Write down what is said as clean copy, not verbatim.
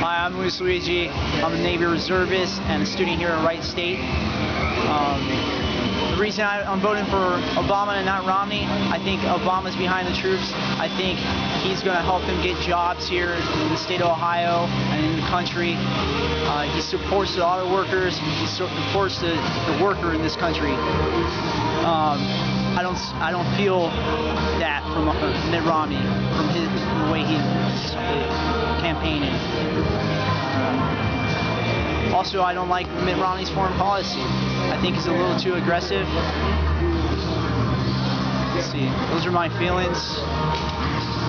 Hi, I'm Luis Luiggi. I'm a Navy reservist and a student here at Wright State. The reason I'm voting for Obama and not Romney, I think Obama's behind the troops. I think he's going to help them get jobs here in the state of Ohio and in the country. He supports the auto workers. He supports the worker in this country. I don't feel that from Mitt Romney, from the way he's campaigning. Also, I don't like Mitt Romney's foreign policy. I think he's a little too aggressive. Let's see. Those are my feelings.